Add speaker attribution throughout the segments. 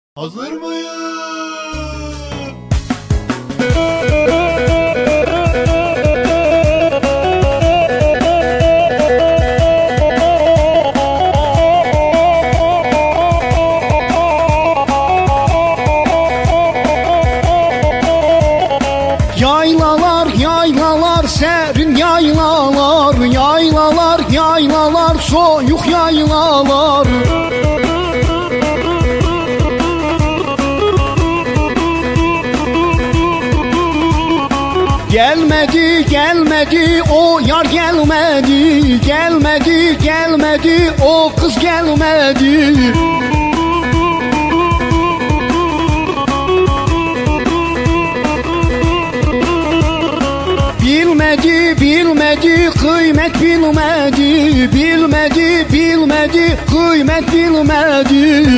Speaker 1: Hazır mıyız?
Speaker 2: Yaylalar, yaylalar, serin yaylalar, yaylalar, yaylalar, soyuk yaylalar. Gelmedi, gelmedi, o yar gelmedi, gelmedi, gelmedi, o kız gelmedi. Bilmedi, bilmedi, kıymet bilmedi, bilmedi, bilmedi, kıymet bilmedi.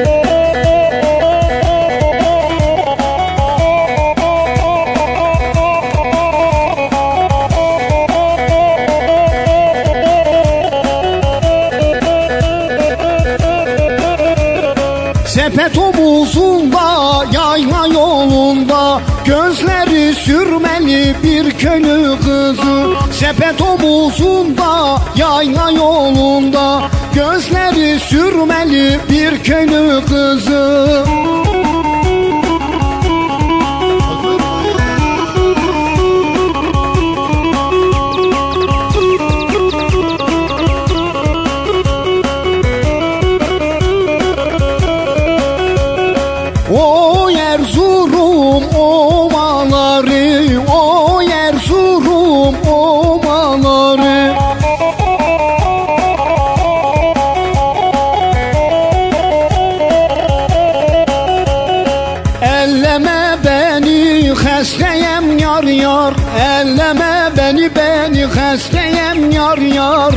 Speaker 2: Sepet omuzunda, yayla yolunda, gözleri sürmeli bir köylü kızı. Sepet omuzunda, yayla yolunda, gözleri sürmeli bir köylü kızı. O Erzurum ovaları, o Erzurum ovaları. Elleme beni hastayım yar yar, elleme beni hastayım yar yar.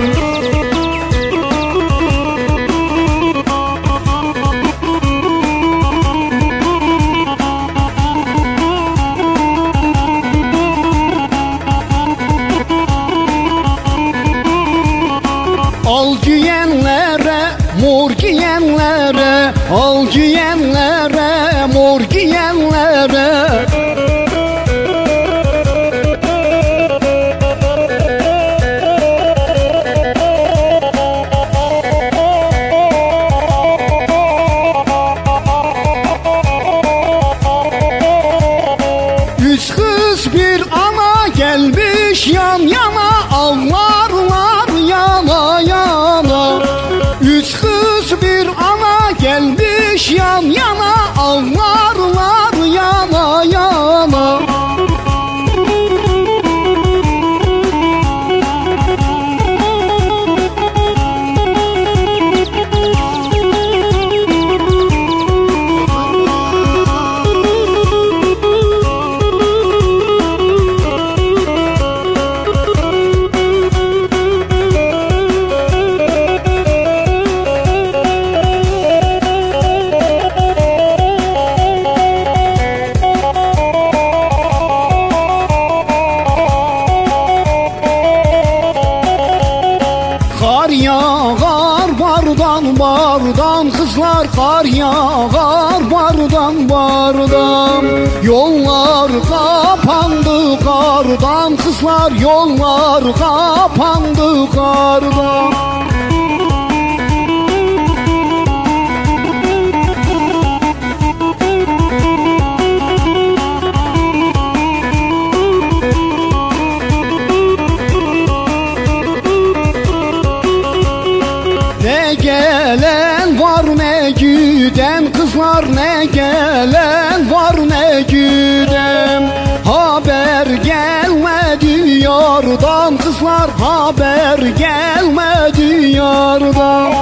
Speaker 2: Al giyenlere, mor giyenlere, al giyenlere, mor giyenlere. Üç kız bir ana gelmiş yan yana, ağlarlar yana yana. Üç kız bir ana gelmiş yan yana, ağlarlar yana yana. Kar yağar bardan bardan, kızlar kar yağar bardan bardan. Yollar kapandı kardan, kızlar yollar kapandı kardan. Ne gelen var ne giden, kızlar ne gelen var ne giden. Haber gelmedi yardan, kızlar haber gelmedi yardan.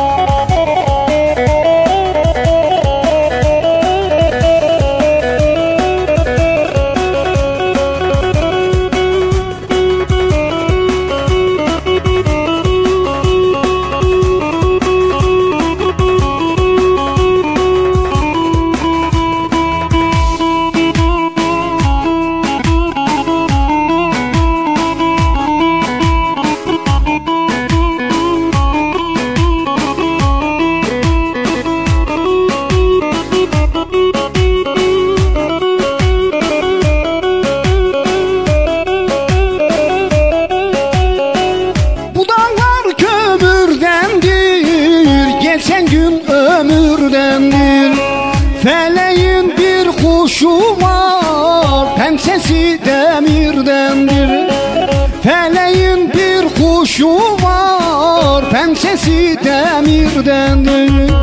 Speaker 2: pençesi demirdendir. Feleğin bir kuşu var, pençesi demirdendir.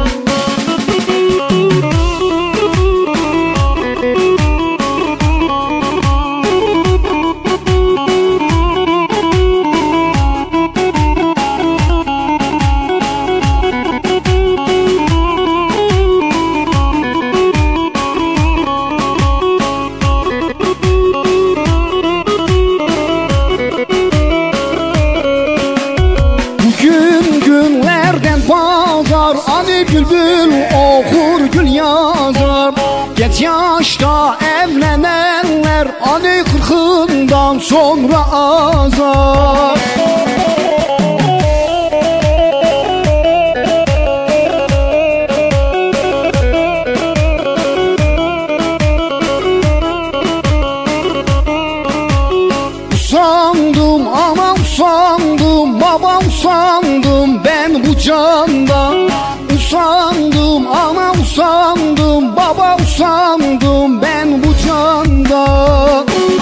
Speaker 2: Ali bülbül okur gül yazar. Geç yaşta evlenenler Ali 40'ından sonra azar. Usandım ama usandım baba, usandım ben bu candan. Usandım ama usandım baba, usandım ben bu candan.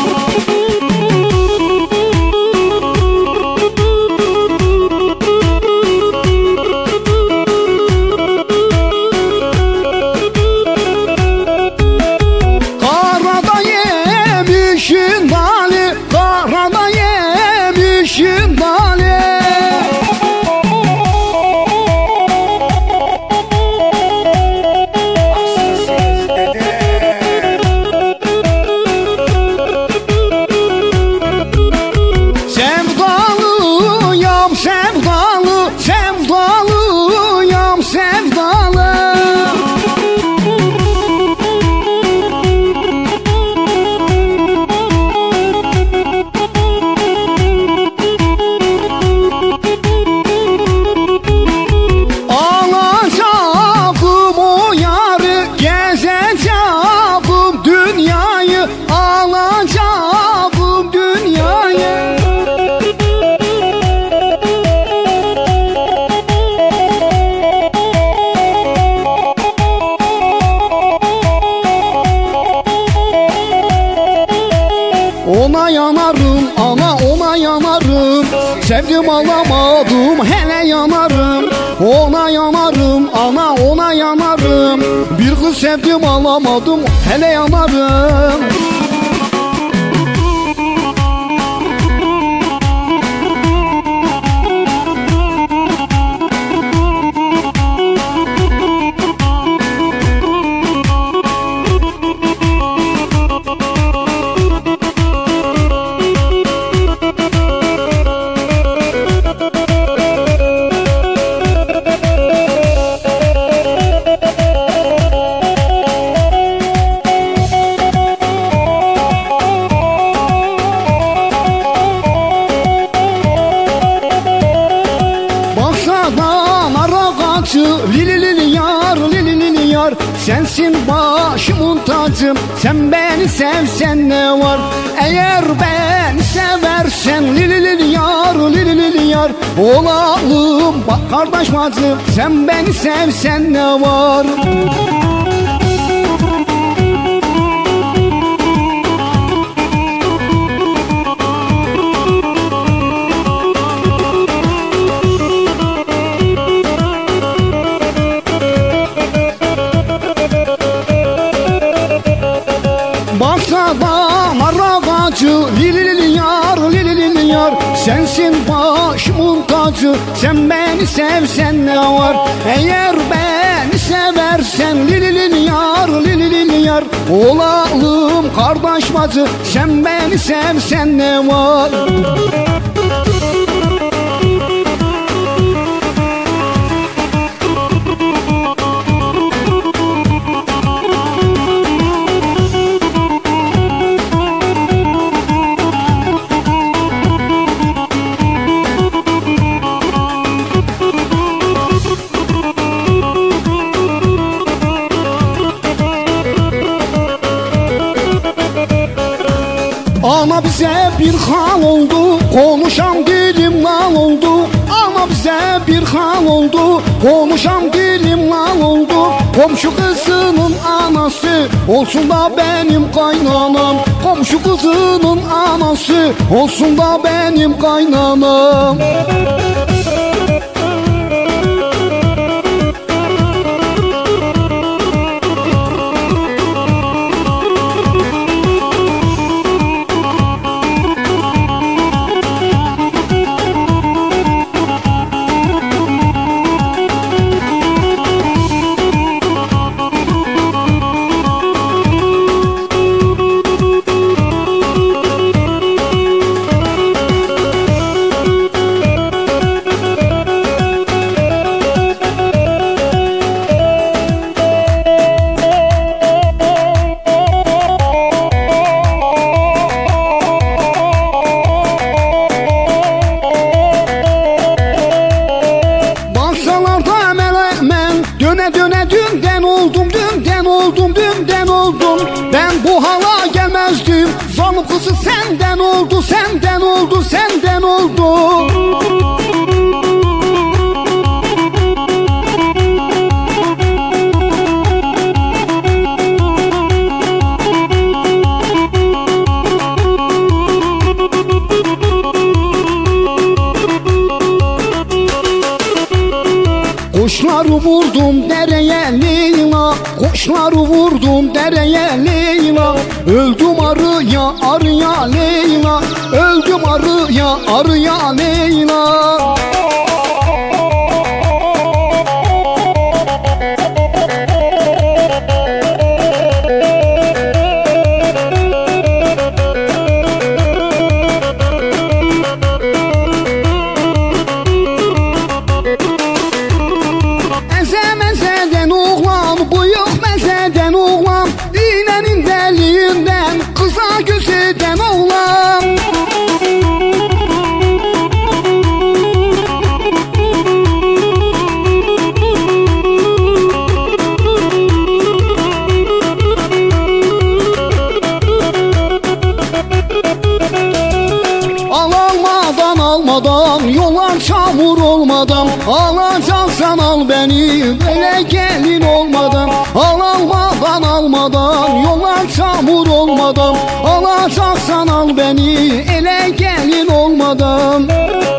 Speaker 2: Karada yemişin dali, karada yemişin dali. Sevdalıyam sevdalı. Alacağım o yarı, gezeceğim dünyayı, alacağım dünyayı. Ona yanarım ana, ona yanarım. Sevdim alamadım, hele yanarım. Ona yanarım ana, ona yanarım. Bir kız sevdim alamadım, hele yanarım. Lili lili yar, lili lili yar. Sensin başımın tacım, sen beni sevsen ne var? Eğer beni seversen lili lili yar, lili lili yar. Olalım bak kardeş bacım, sen beni sevsen ne var? Bahçada nar ağacı, lili lili yar, lili lili yar. Sensin başımın tacı, sen beni sevsen ne var? Eğer beni seversen lili lili yar, lili lili yar. Olalım kardeş bacı, sen beni sevsen ne var? Ana bize bir hal oldu, konuşan dilim lal oldu. Ana bize bir hal oldu, konuşan dilim lal oldu. Komşu kızının anası olsun da benim kaynanam. Komşu kızının anası olsun da benim kaynanam. Döne döne dünden oldum, dünden oldum, dünden oldum. Ben bu hala gelmezdim. Zalim kızı senden oldu, senden oldu, senden oldu. Kuşları vurdum dereye Leyla, kuşları vurdum dereye Leyla. Öldüm arıya arıya Leyla, öldüm arıya arıya Leyla. Mezeden oğlan, bıyık mezeden oğlan, iğnenin deliğinden kıza göz eden oğlan. Almadan, yollar çamur olmadan, alacaksan al beni böyle gelin olmadan. Almadan, yollar çamur olmadan, alacaksan al beni ele gelin olmadan.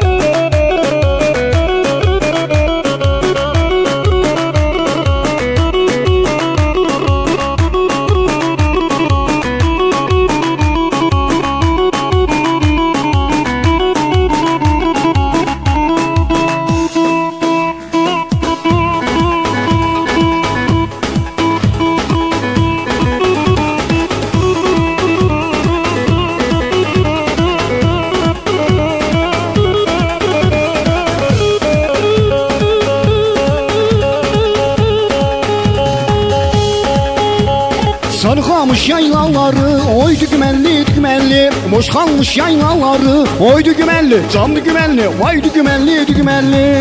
Speaker 2: Sarıkamış yaylaları, oy dügümelli dügümelli. Boş kalmış yaylaları, oy dügümelli, can dügümelli, vay dügümelli dügümelli.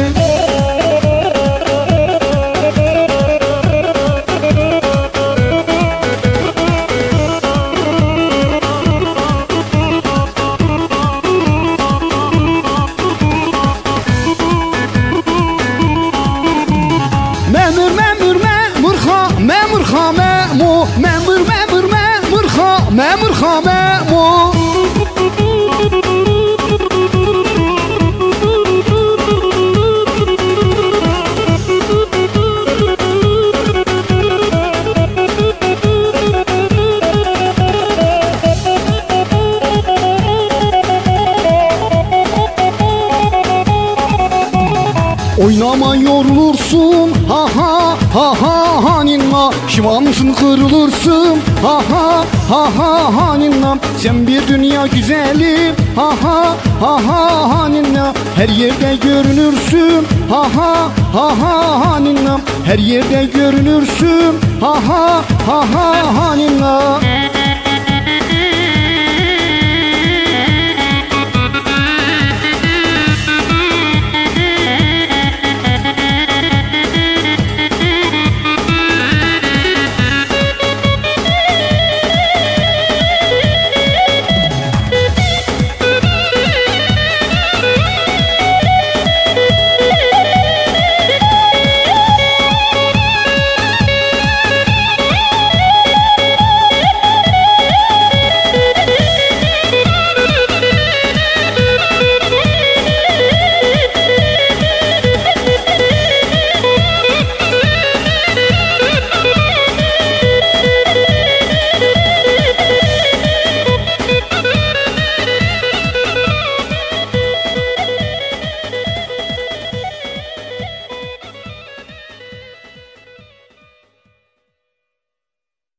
Speaker 2: Memur memur memur ha, memur ha memur, memur memur memur ha, memur ha memur. Oynama yorulursun, ha ha ha ha ha ninna. Şivansın kırılırsın, ha ha ha ha ha ninna. Sen bir dünya güzeli, ha ha ha ha ha ninna. Her yerde görünürsün, ha ha ha ha ha ninna. Her yerde görünürsün, ha ha ha ha ha ninna.